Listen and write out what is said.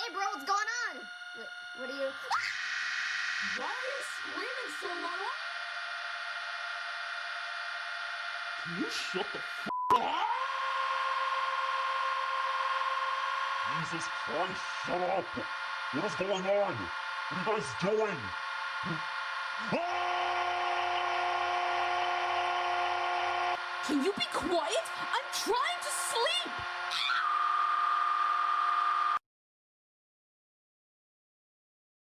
Hey, bro, what's going on? What are you... Why are you screaming so loud? Can you shut the f*** up? Jesus Christ, shut up! What is going on? What are you guys doing? Can you be quiet? I'm trying to sleep! Ow!